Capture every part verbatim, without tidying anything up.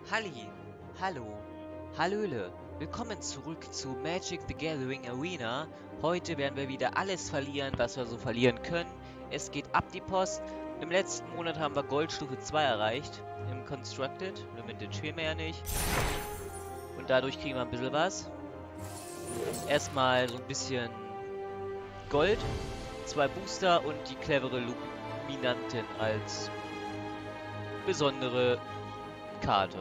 Halli, hallo, hallöle, willkommen zurück zu Magic the Gathering Arena. Heute werden wir wieder alles verlieren, was wir so verlieren können. Es geht ab die Post. Im letzten Monat haben wir Goldstufe zwei erreicht, im Constructed. Im Vintage spielen wir ja nicht. Und dadurch kriegen wir ein bisschen was. Erstmal so ein bisschen Gold, zwei Booster und die clevere Luminantin als besondere Karte.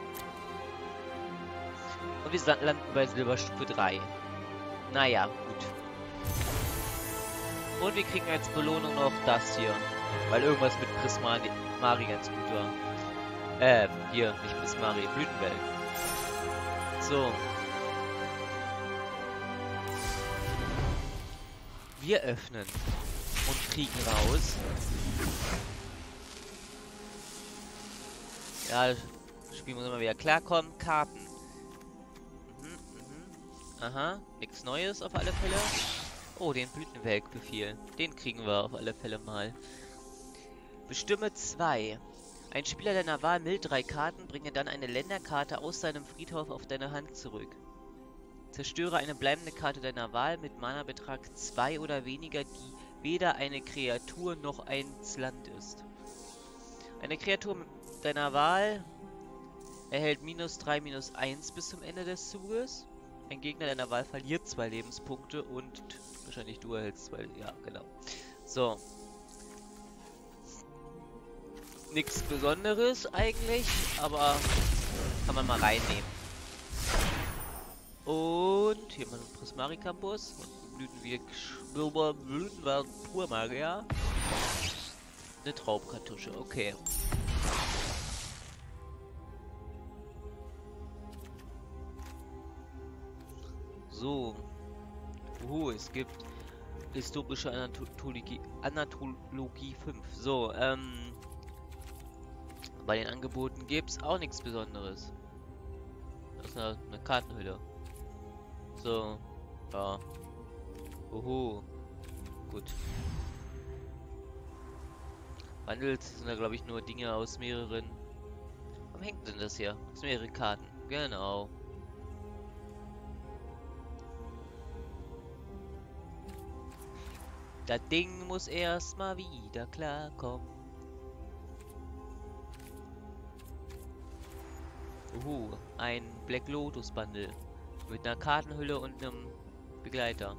Und wir landen bei Silberstufe drei. Naja, gut. Und wir kriegen als Belohnung noch das hier. Weil irgendwas mit Prismari ganz gut war. Äh, hier, nicht Prismari, Blütenwelk. So. Wir öffnen und kriegen raus. Ja, das Spiel muss immer wieder klarkommen. Karten. Mhm, mhm. Aha, nichts Neues auf alle Fälle. Oh, den Blütenwelk-Befehl. Den kriegen wir auf alle Fälle mal. Bestimme zwei. Ein Spieler deiner Wahl mild drei Karten, bringe dann eine Länderkarte aus seinem Friedhof auf deine Hand zurück. Zerstöre eine bleibende Karte deiner Wahl mit Mana-Betrag zwei oder weniger, die weder eine Kreatur noch ein Land ist. Eine Kreatur deiner Wahl erhält minus drei, minus eins bis zum Ende des Zuges. Ein Gegner deiner Wahl verliert zwei Lebenspunkte und wahrscheinlich du erhältst zwei. Ja, genau. So. Nichts Besonderes eigentlich, aber kann man mal reinnehmen. Und hier mal ein Prismari Campus und Blütenwelk Blütenwelk Purmagier. Eine Traubkartusche, okay. So. Oh, es gibt historische Anatologie, Anatologie fünf. So, ähm. Bei den Angeboten gibt es auch nichts Besonderes. Das ist eine, eine Kartenhülle. So. Ja. Oho. Gut. Bundles sind da, glaube ich, nur Dinge aus mehreren. Warum hängt denn das hier? Aus mehreren Karten. Genau. Das Ding muss erstmal wieder klarkommen. Uhu, ein Black Lotus Bundle. Mit einer Kartenhülle und einem Begleiter.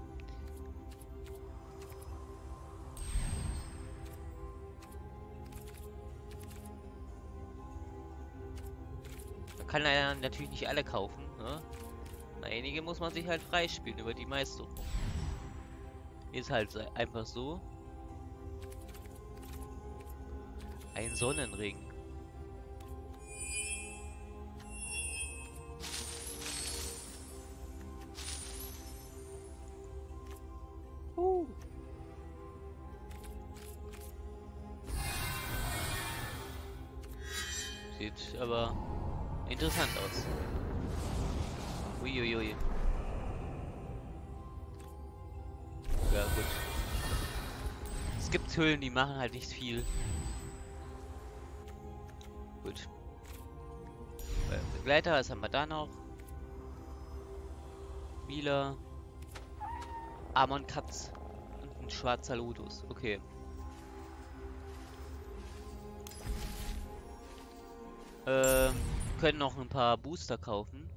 Man kann ja natürlich nicht alle kaufen, ne? Einige muss man sich halt freispielen über die Meisterung. Ist halt einfach so. Ein Sonnenring. Uh. Sieht aber interessant aus. Uiuiui. Ja, gut. Es gibt Hüllen, die machen halt nicht viel. Gut. Begleiter, was haben wir da noch? Mila. Amon Katz. Und ein schwarzer Lotus. Okay. Ähm, können noch ein paar Booster kaufen.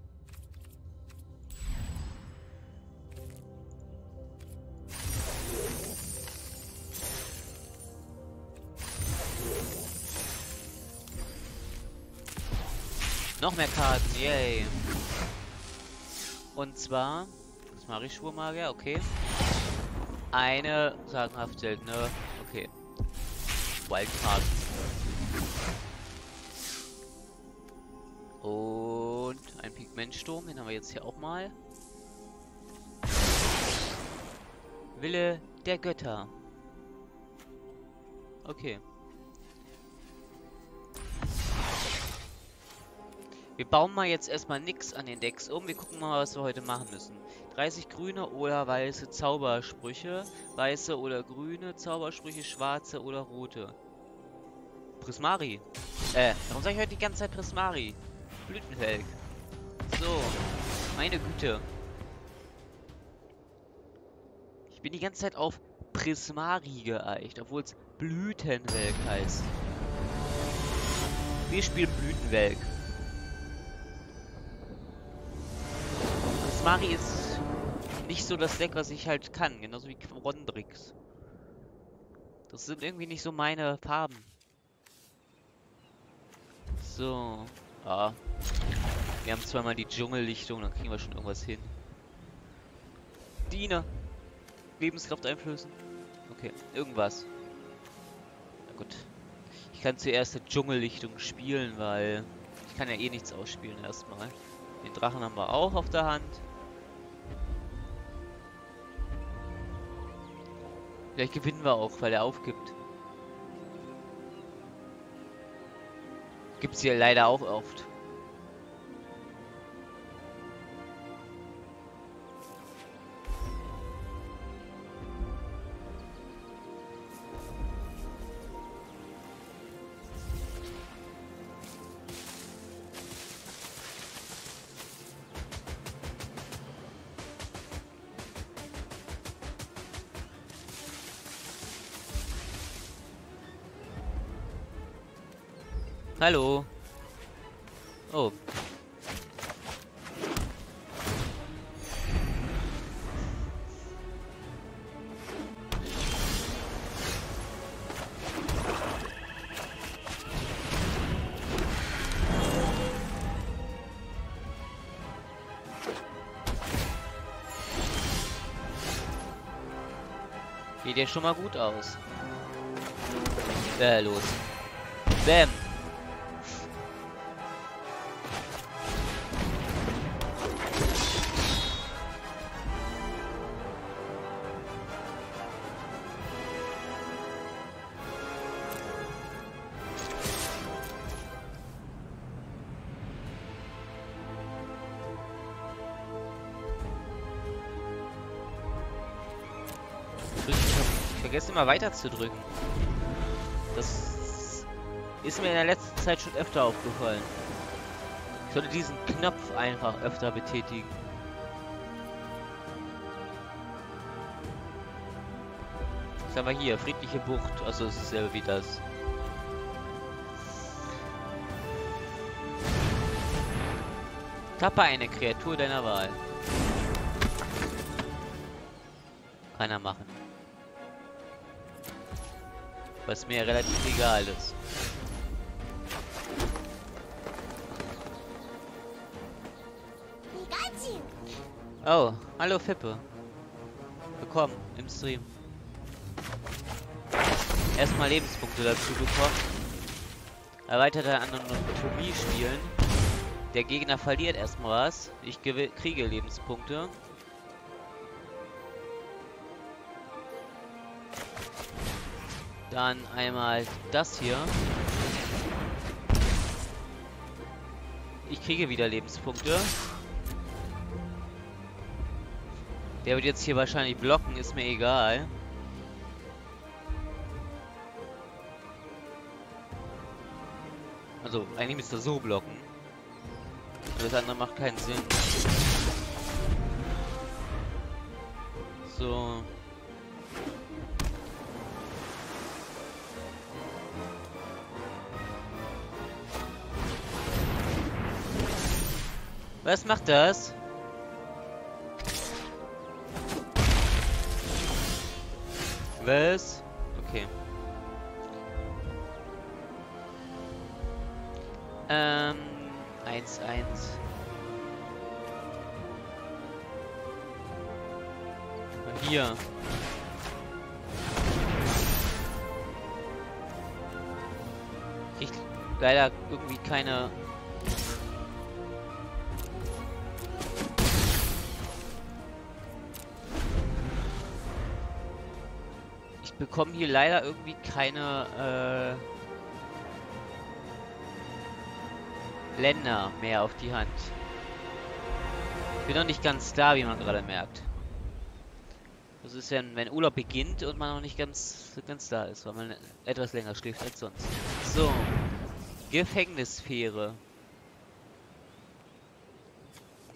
Noch mehr Karten, yay. Und zwar, das mache ich Schwurmagier, okay. Eine sagenhaft seltene, okay. Wildcard. Und ein Pigmentsturm, den haben wir jetzt hier auch mal. Wille der Götter. Okay. Wir bauen mal jetzt erstmal nichts an den Decks um. Wir gucken mal, was wir heute machen müssen. dreißig grüne oder weiße Zaubersprüche. Weiße oder grüne Zaubersprüche, schwarze oder rote. Prismari. Äh, warum sage ich heute die ganze Zeit Prismari? Blütenwelk. So, meine Güte. Ich bin die ganze Zeit auf Prismari geeicht, obwohl es Blütenwelk heißt. Wir spielen Blütenwelk. Prismari ist nicht so das Deck, was ich halt kann, genauso wie Quandrix. Das sind irgendwie nicht so meine Farben. So. Ah. Wir haben zweimal die Dschungellichtung, dann kriegen wir schon irgendwas hin. Diener. Lebenskraft einflößen. Okay, irgendwas. Na gut. Ich kann zuerst die Dschungellichtung spielen, weil ich kann ja eh nichts ausspielen erstmal. Den Drachen haben wir auch auf der Hand. Vielleicht gewinnen wir auch, weil er aufgibt. Gibt's hier leider auch oft. Hallo. Oh. Geht ja schon mal gut aus. Äh, los. Bäm. Ich vergesse immer weiter zu drücken. Das ist mir in der letzten Zeit schon öfter aufgefallen. Ich sollte diesen Knopf einfach öfter betätigen. Was haben wir hier? Friedliche Bucht. Also es ist dasselbe wie das. Tappe eine Kreatur deiner Wahl. Kann er machen. Was mir relativ egal ist. Oh, hallo Fippe. Willkommen im Stream. Erstmal Lebenspunkte dazu bekommen. Erweiterte Anatomie spielen. Der Gegner verliert erstmal was. Ich kriege Lebenspunkte. Dann einmal das hier. Ich kriege wieder Lebenspunkte. Der wird jetzt hier wahrscheinlich blocken, ist mir egal. Also, eigentlich müsste er so blocken. Das andere macht keinen Sinn. So. Was macht das? Was? Okay. Ähm, eins, eins. Hier. Ich leider irgendwie keine... Ich bekomme hier leider irgendwie keine äh, Länder mehr auf die Hand. Ich bin noch nicht ganz da, wie man gerade merkt. Das ist ja, wenn Urlaub beginnt und man noch nicht ganz, ganz da ist, weil man etwas länger schläft als sonst. So. Gefängnissphäre.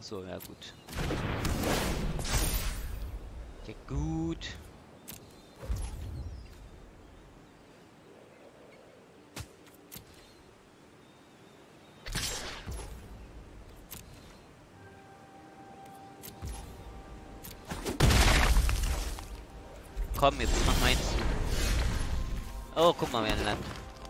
So, ja gut. Ja gut. Komm, jetzt mach meins. Oh, guck mal, wer ein Land.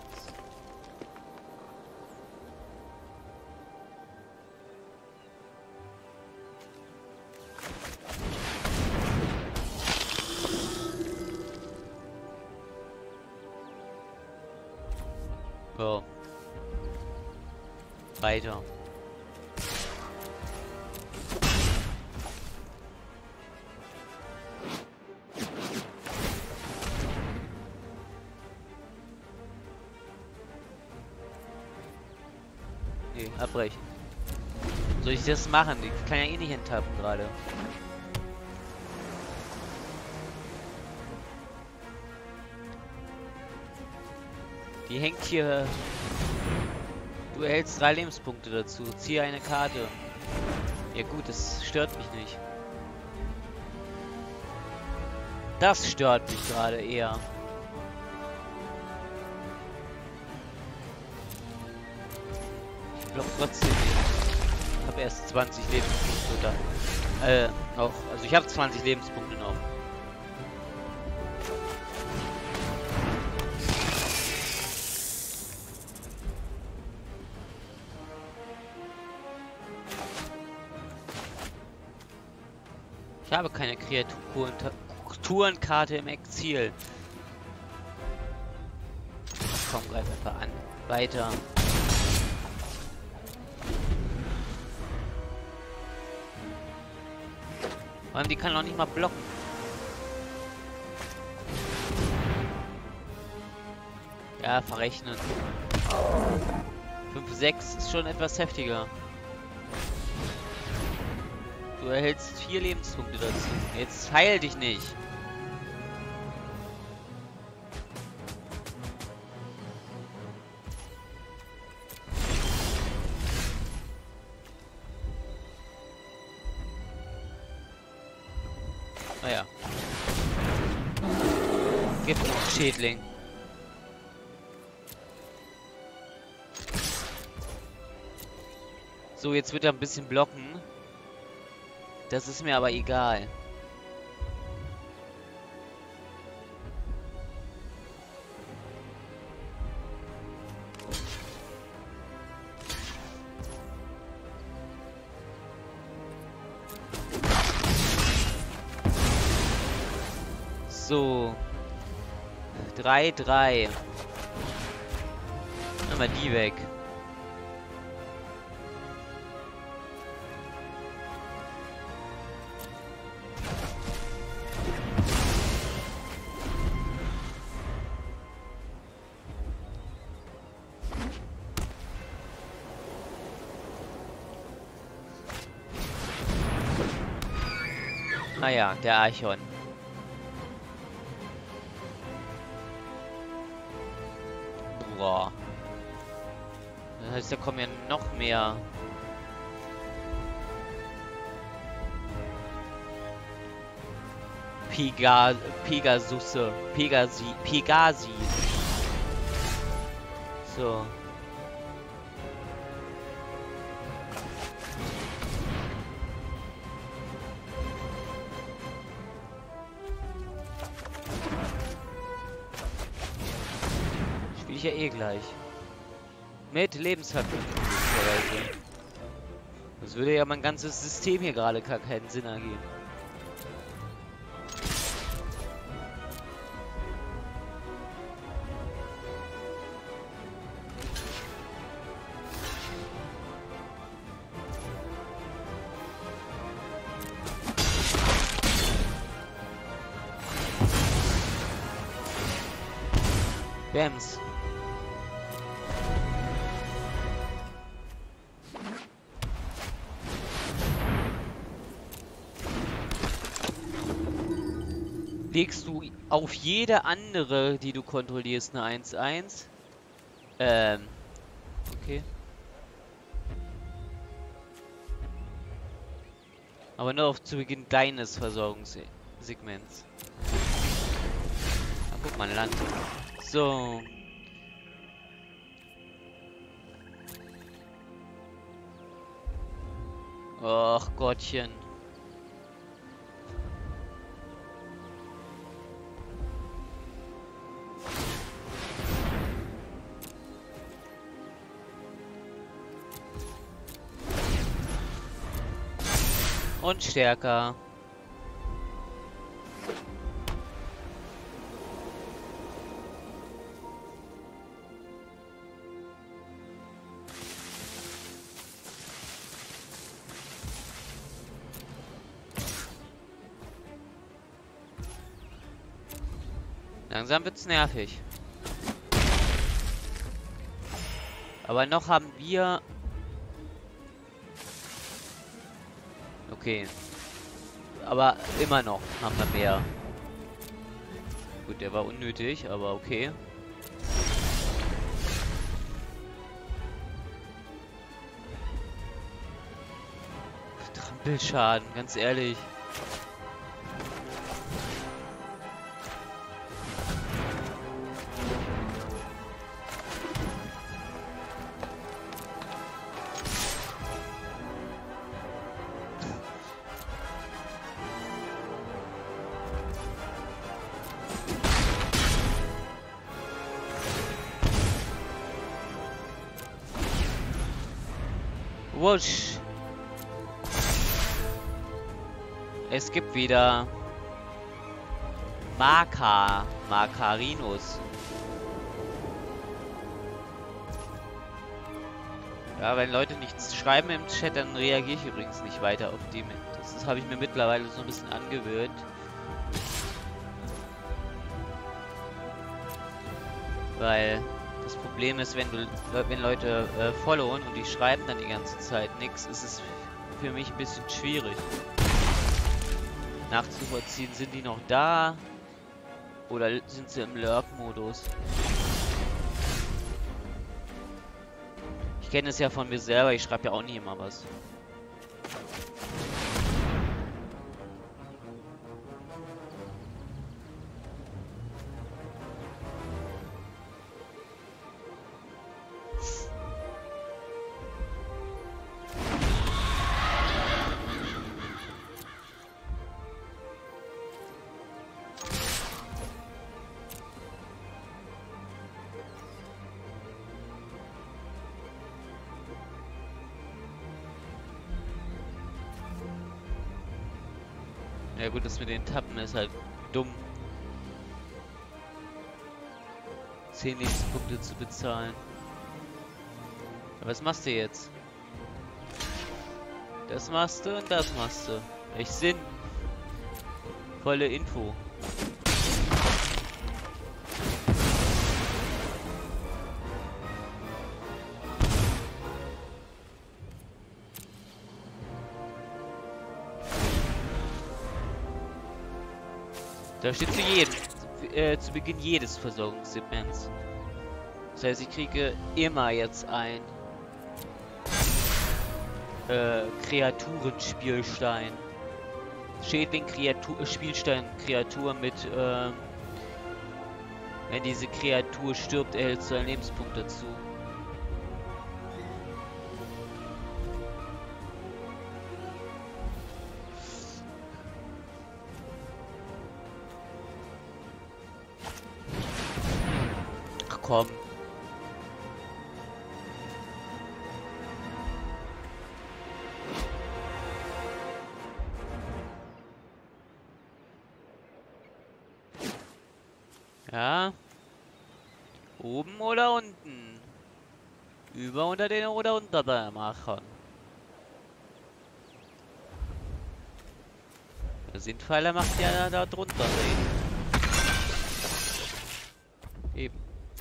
So. Weiter. Nee, abbrechen. Soll ich das machen? Ich kann ja eh nicht enttappen gerade. Die hängt hier. Du erhältst drei Lebenspunkte dazu. Ziehe eine Karte. Ja gut, das stört mich nicht. Das stört mich gerade eher. Ich block trotzdem nicht. Ich habe erst zwanzig Lebenspunkte da. Äh, noch. Also ich habe zwanzig Lebenspunkte noch. Ich habe keine Kreaturenkarte im Exil. Komm, greif einfach an. Weiter. Vor allem, die kann auch nicht mal blocken. Ja, verrechnen. fünf sechs ist schon etwas heftiger. Du erhältst vier Lebenspunkte dazu. Jetzt heil dich nicht. Naja. Giftschädling. So, jetzt wird er ein bisschen blocken. Das ist mir aber egal. So. drei, drei. Nehmen wir die weg. Ah ja, der Archon. Boah. Das heißt, da kommen ja noch mehr. Pega Pegasusse. Pegasi. Pegasi. So. Spiel ich ja eh gleich. Mit Lebensverknüpfung. Das würde ja mein ganzes System hier gerade gar keinen Sinn ergeben. Bams. Legst du auf jede andere, die du kontrollierst, eine eins eins? Ähm. Okay. Aber nur auf zu Beginn deines Versorgungssegments. Ah, guck mal, Land. So. Och Gottchen. Und stärker. Langsam wird's nervig. Aber noch haben wir... Okay. Aber immer noch haben wir mehr. Gut, der war unnötig, aber okay. Trampelschaden, ganz ehrlich. Wusch. Es gibt wieder Maka, Makarinus. Ja, wenn Leute nichts schreiben im Chat, dann reagiere ich übrigens nicht weiter auf die. Das, das habe ich mir mittlerweile so ein bisschen angewöhnt. Weil das Problem ist, wenn du, wenn Leute äh, followen und die schreiben dann die ganze Zeit nichts, ist es für mich ein bisschen schwierig nachzuvollziehen, sind die noch da oder sind sie im Lurk-Modus? Ich kenne es ja von mir selber, ich schreibe ja auch nie immer was. Ja gut, das mit den Tappen ist halt dumm. zehn Lebenspunkte zu bezahlen. Aber was machst du jetzt? Das machst du und das machst du. Echt Sinn. Volle Info. Da steht zu jedem, äh, zu Beginn jedes Versorgungssegments. Das heißt, ich kriege immer jetzt ein äh, Kreaturenspielstein. Schädling Kreatur, Spielstein Kreatur mit, äh, wenn diese Kreatur stirbt, erhältst du einen Lebenspunkt dazu. Komm. Ja. Oben oder unten? Über unter den oder unter der Machern? Der Sinnpfeiler macht ja da drunter reden. Eben.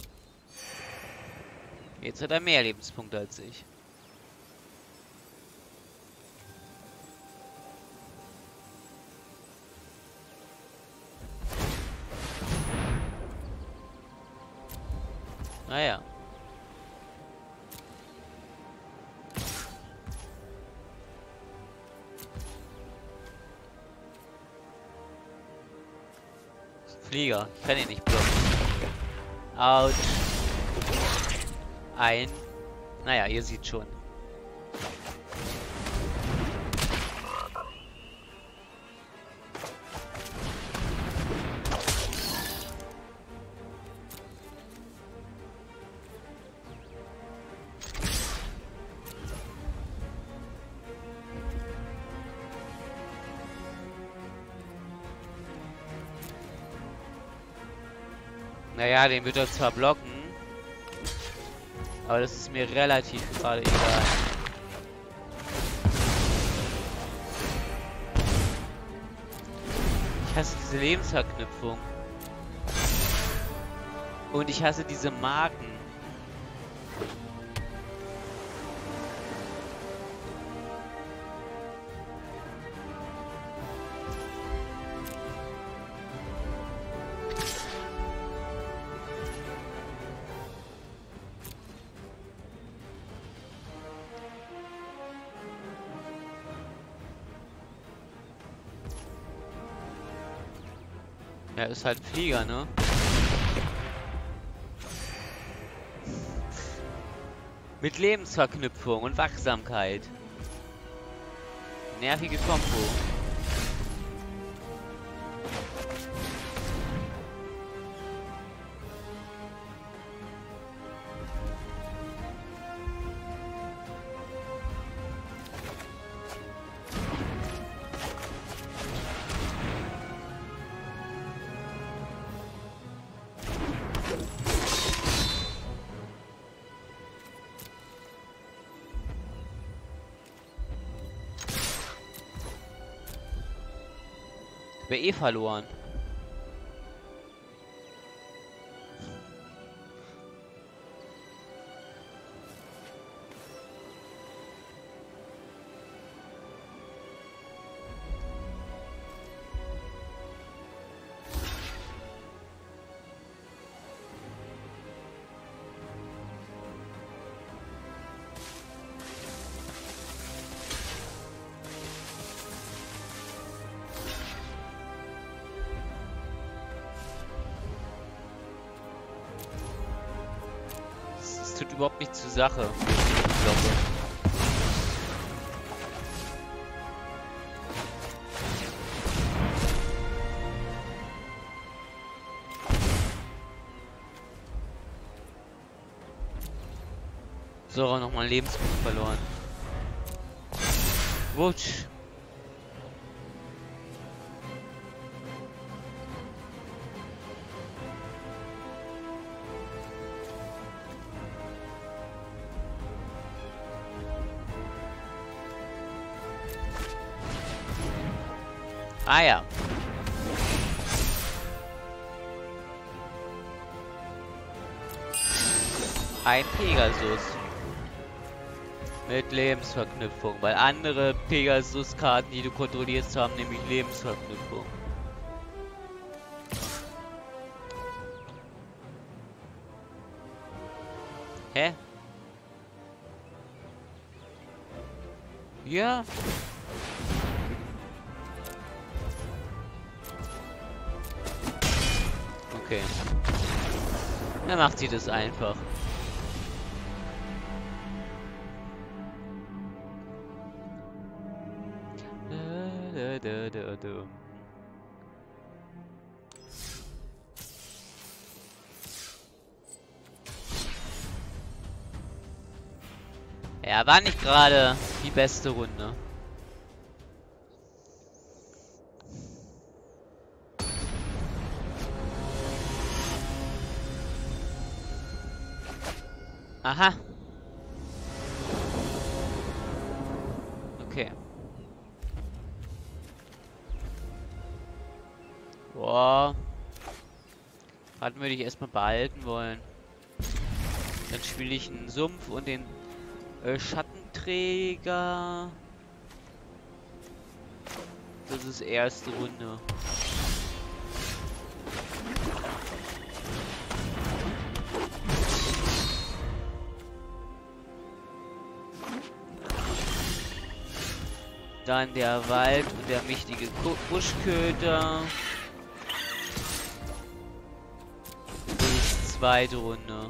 Jetzt hat er mehr Lebenspunkte als ich. Naja. Flieger. Ich kann ihn nicht blocken. Autsch. Ein. Naja, ihr seht schon. Naja, den wird er zwar blocken, aber das ist mir relativ gerade egal. Ich hasse diese Lebensverknüpfung. Und ich hasse diese Marken. Ja, ist halt ein Flieger, ne? Mit Lebensverknüpfung und Wachsamkeit. Nervige Kombo. Wir eh verloren. Tut überhaupt nicht zur Sache. Ich glaube. So, nochmal Lebenspunkt verloren. Wutsch. Ah ja. Ein Pegasus. Mit Lebensverknüpfung. Weil andere Pegasus-Karten, die du kontrollierst, haben nämlich Lebensverknüpfung. Hä? Ja. Okay. Dann macht sie das einfach. Da, da, da, da. Ja, war nicht gerade die beste Runde. Aha. Okay. Boah. Hatten würde ich erstmal behalten wollen. Dann spiele ich einen Sumpf und den äh, Schattenträger. Das ist erste Runde. Dann der Wald und der mächtige Buschköter. zweite Runde.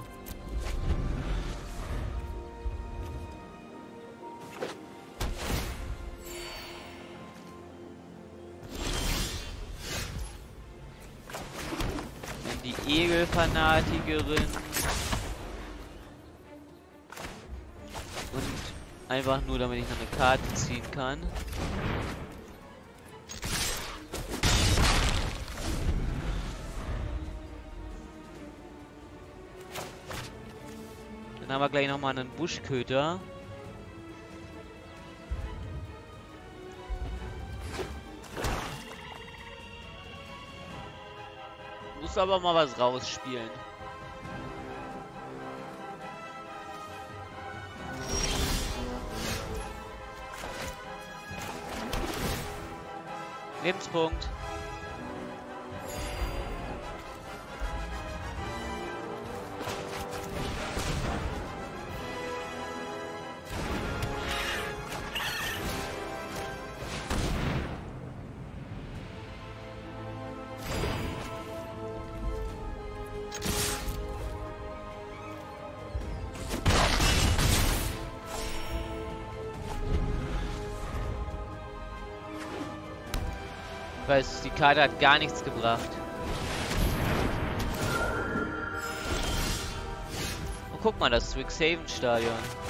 Dann die Egelfanatikerin. Und einfach nur, damit ich noch eine Karte ziehen kann. Dann haben wir gleich nochmal einen Buschköter. Muss aber mal was rausspielen. Lebenspunkt. Ich weiß, die Karte hat gar nichts gebracht. Oh, guck mal, das Strixhaven-Stadion.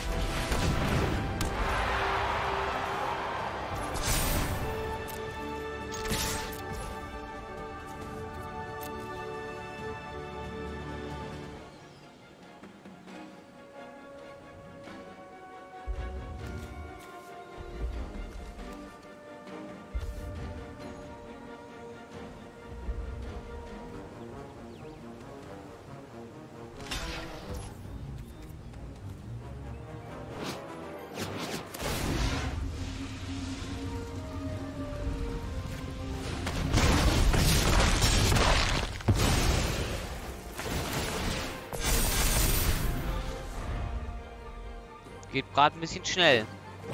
Geht gerade ein bisschen schnell.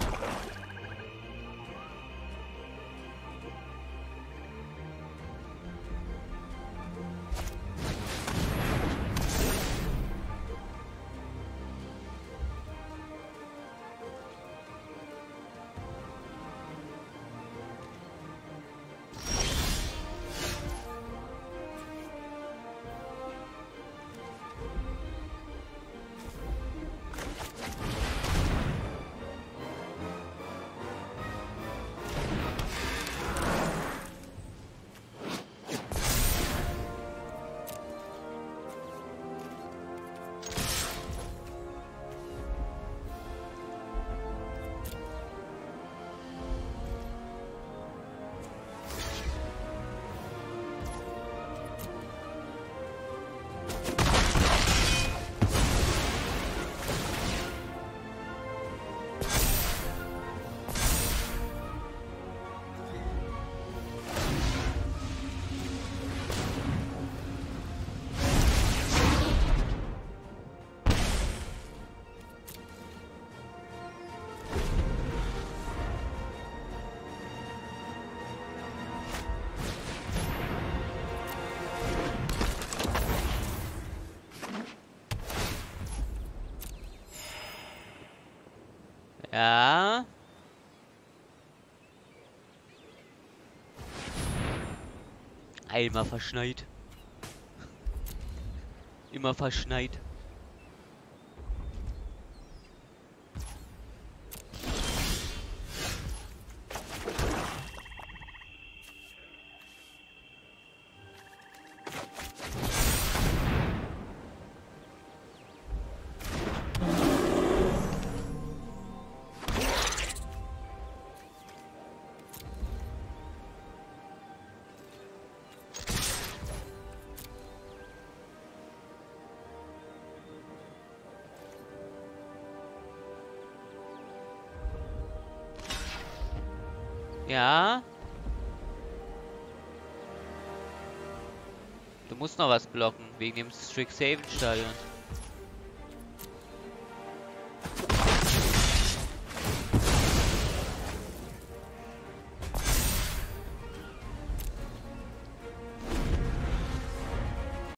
Ja. Einmal verschneit. Immer verschneit. Ja. Du musst noch was blocken, wegen dem Strixhaven-Stadion.